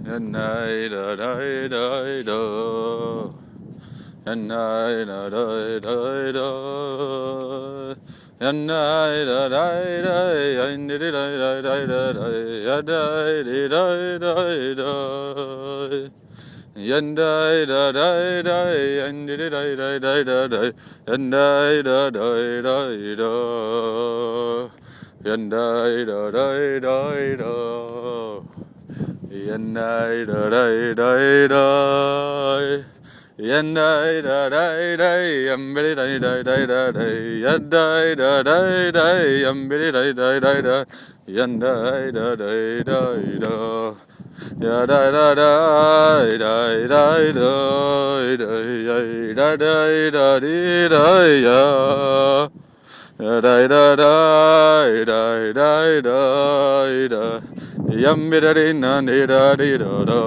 and I da da da da, and I da da da da, and I da da da, and da da da da da da, da da da. Yandai da da da, yandi da da da da da, yandai da da da da, yandai da da da da, yandai da da da da, yandai da da da, yambiri da da da da da, yandai da da da, yambiri da da da da, yandai da da da da. Ya da da da da da da da da da da ya. Ya da da da da da da da. Yum da da na da da da da.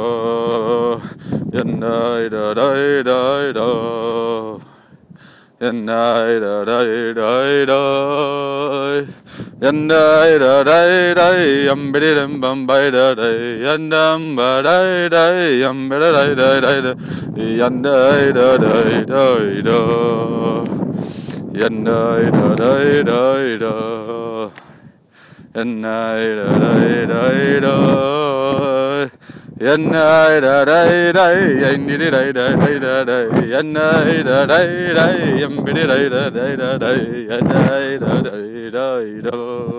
Ya da da da da da. Ya da da da da. Yandai da da da, yambidi dum bum by da da, yandam ba da da, yambida da da da da, yandai da da da da, yandai da da da da, yandai da da da da, yandai da da da, yandidi da da da da, yandai da da da, yambidi da da da da, yandai da da da da.